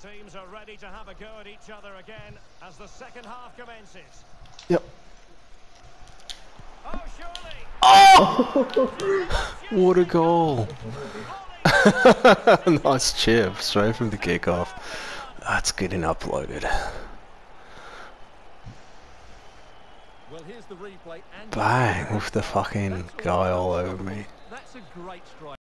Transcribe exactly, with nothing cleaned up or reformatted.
teams are ready to have a go at each other again as the second half commences. Yep. Oh, surely. Oh! What a goal! Nice chip, straight from the kickoff. That's getting uploaded. Well, here's the replay and Bang! With the fucking guy all over me. that's a great strike.